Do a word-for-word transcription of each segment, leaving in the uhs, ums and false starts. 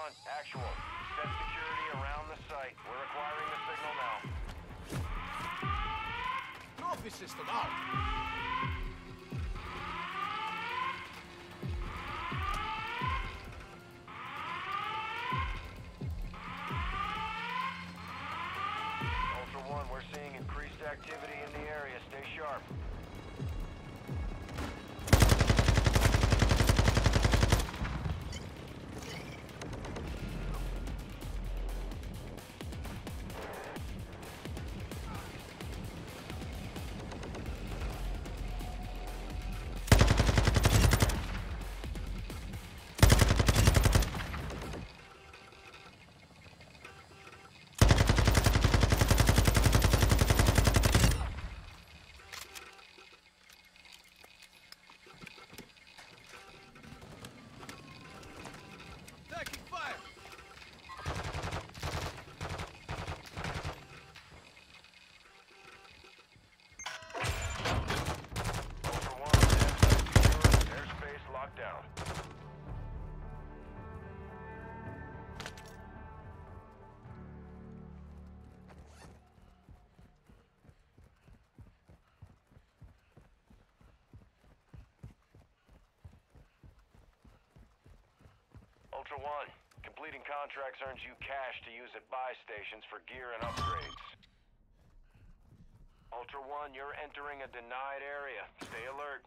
one, actual. Set security around the site. We're acquiring the signal now. Trophy system out. Ultra One, we're seeing increased activity in the area. Stay sharp. Ultra One, completing contracts earns you cash to use at buy stations for gear and upgrades. Ultra One, you're entering a denied area. Stay alert.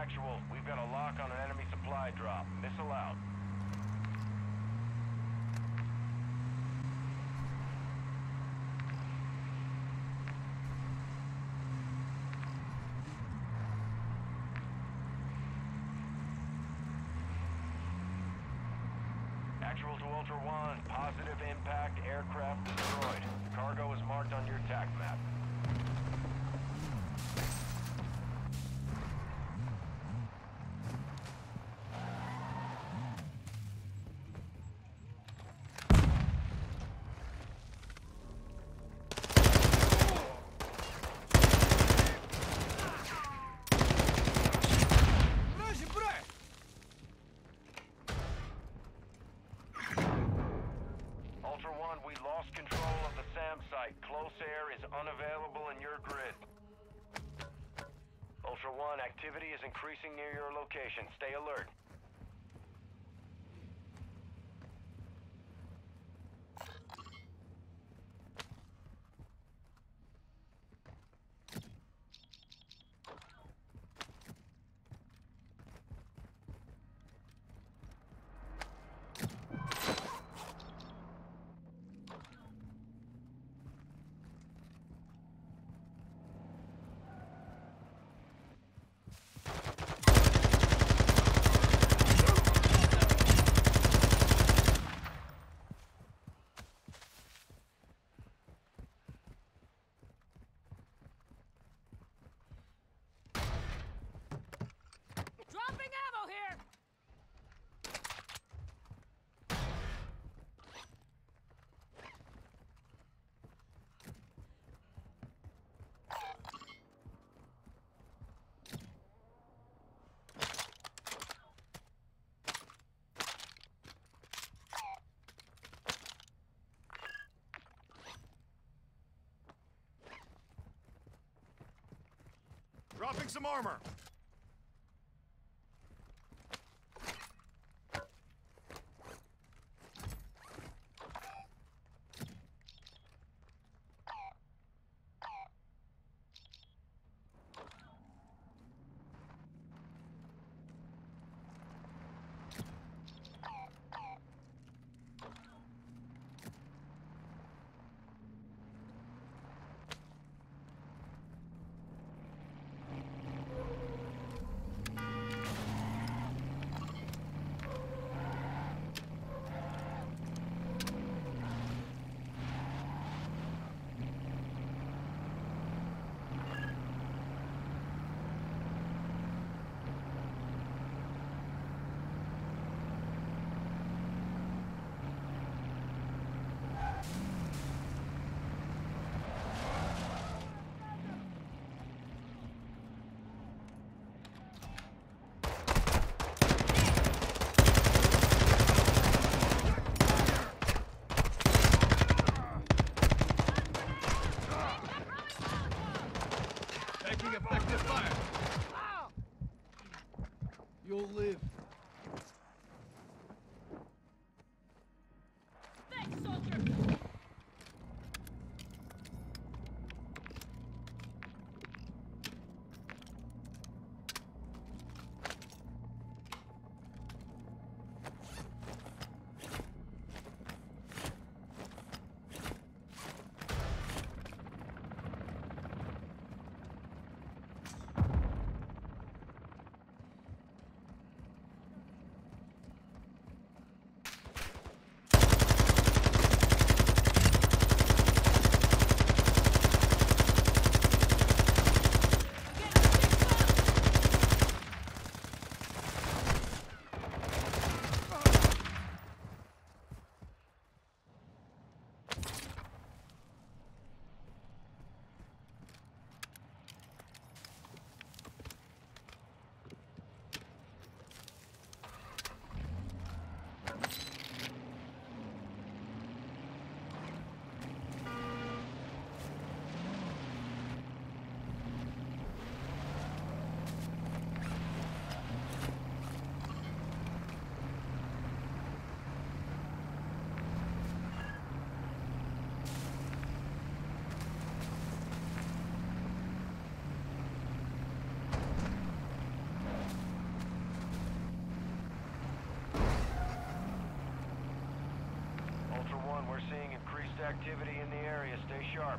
Actual, we've got a lock on an enemy supply drop. Missile out. Actual to Ultra One, positive impact, aircraft destroyed. Cargo is marked on your tac map. We lost control of the SAM site. Close air is unavailable in your grid. Ultra One, activity is increasing near your location. Stay alert. Dropping some armor. You'll live. Thanks, soldier! activity in the area. Stay sharp.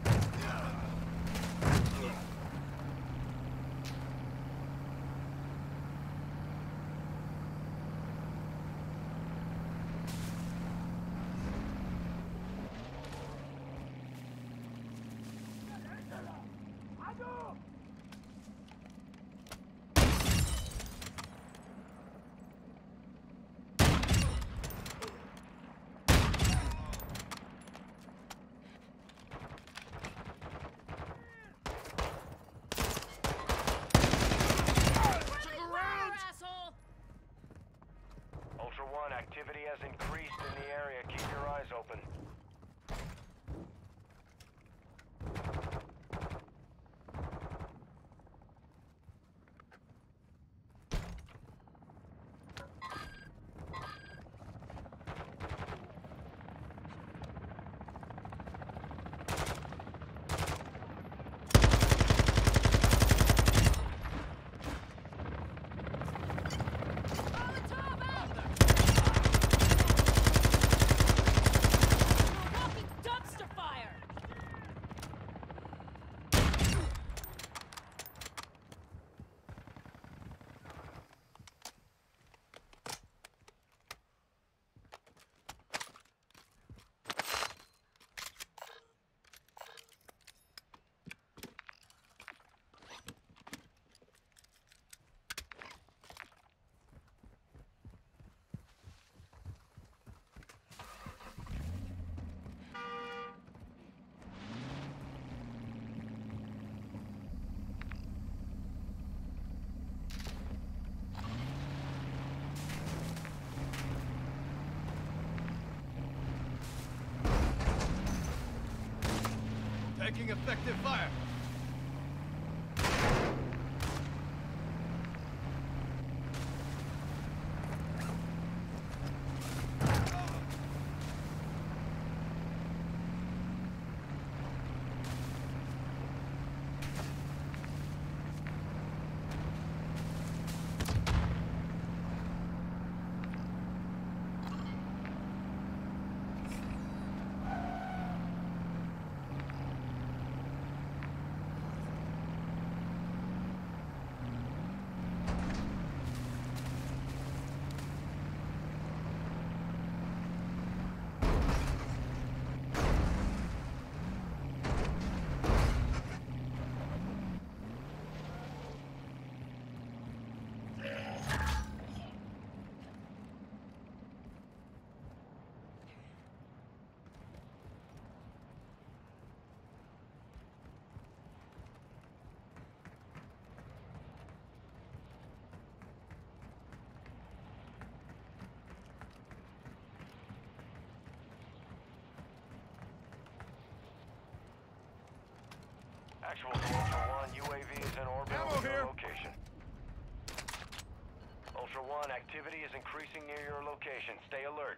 Ultra One, activity has increased in the area. Keep your eyes open. Taking effective fire. Actual to Ultra One, U A V is in orbit Ammo over your here. location. Ultra One, activity is increasing near your location. Stay alert.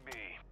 B.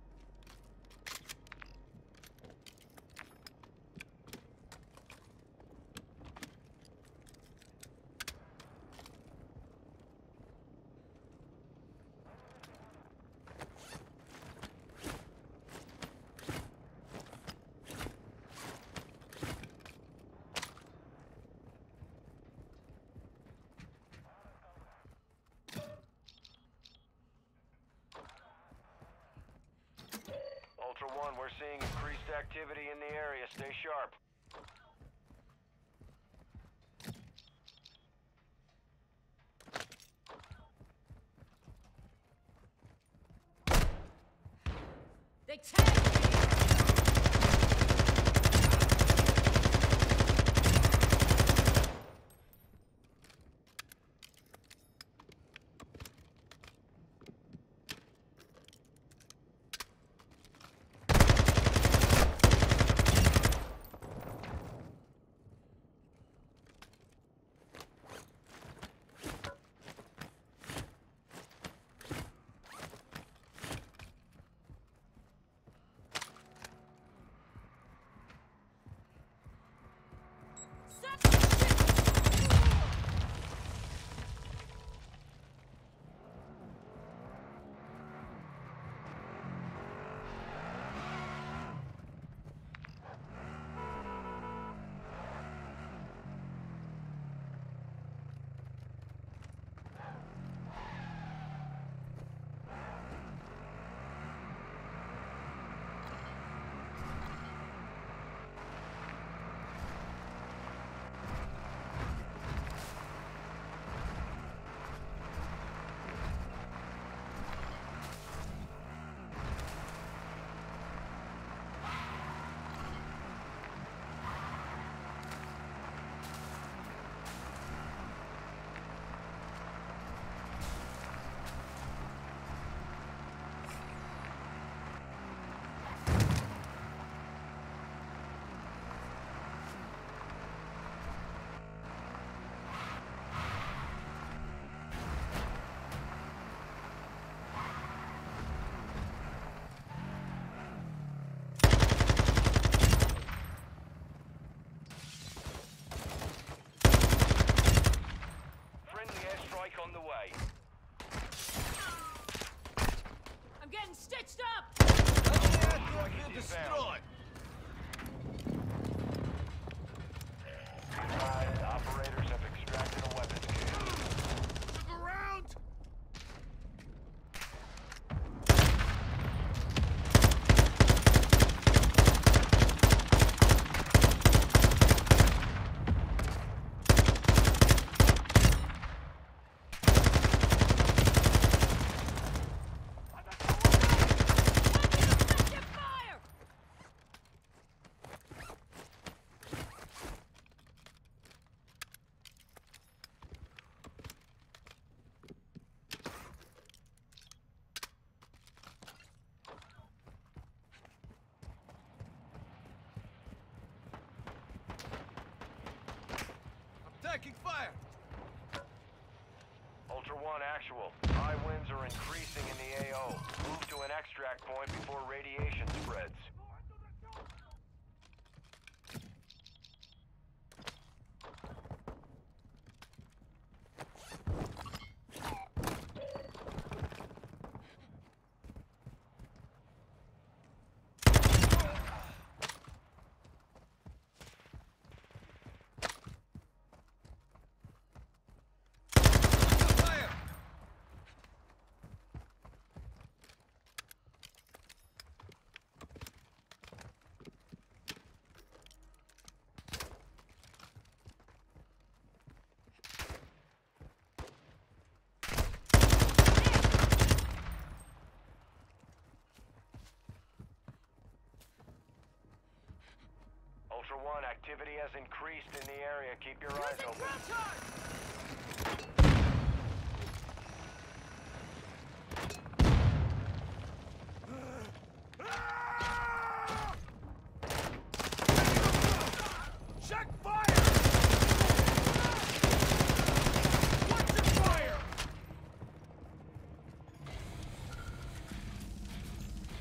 Ultra One, we're seeing increased activity in the area. Stay sharp. They tagged me! On the way. I'm getting stitched up! You're destroyed! Advised, operators have extracted a weapons kit. Look around! Taking fire! Ultra One, actual. High winds are increasing in the A O. Move to an extract point before radiation spreads. Ultra One, activity has increased in the area. Keep your eyes open. Check fire! What's your fire?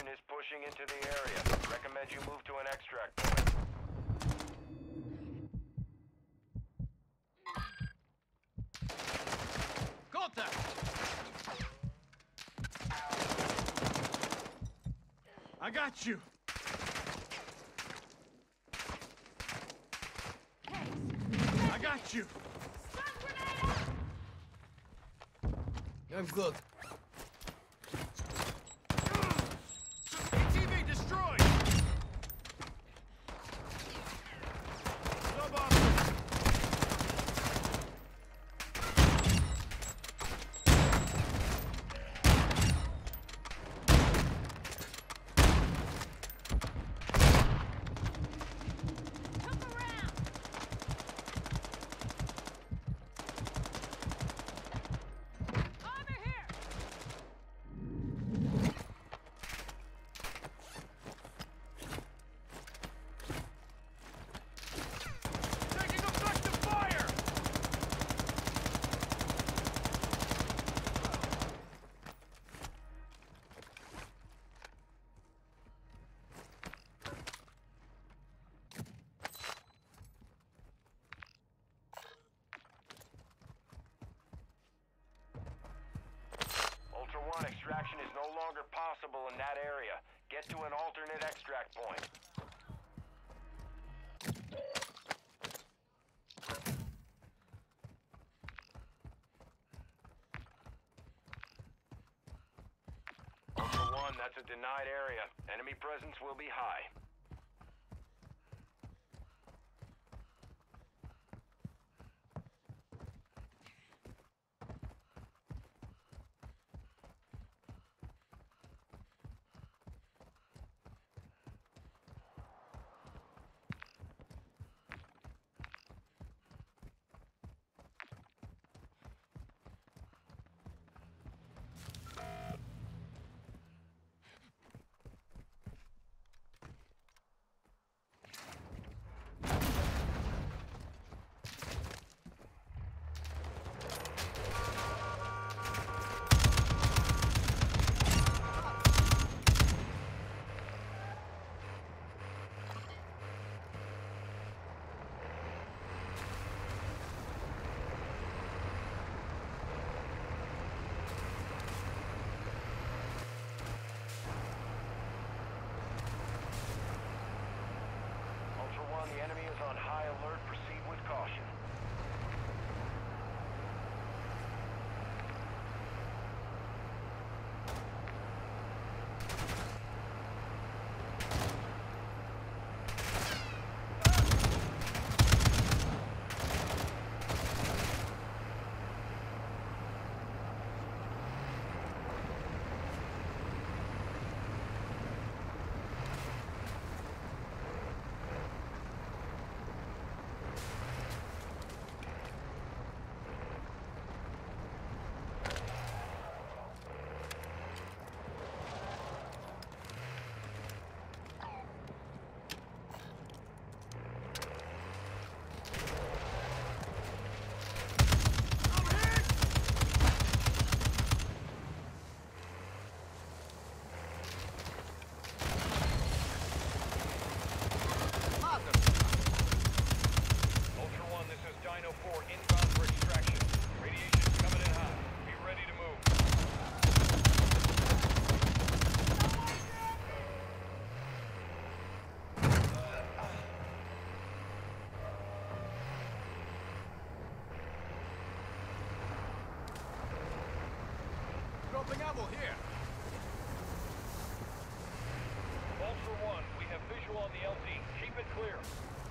is pushing into the area. Recommend you move to an extract point. Contact! I got you! I got you! Stun grenade! I'm good. A T V destroyed! Sub-officer! Come around! Over here! Taking effective fire! Ultra One, extraction is no longer possible in that area. Get to an alternate extract point. Ultra One, that's a denied area. Enemy presence will be high. Ultra One, the enemy is on high alert. Proceed with caution. Dropping ammo here. Ultra One, we have visual on the L Z. Keep it clear.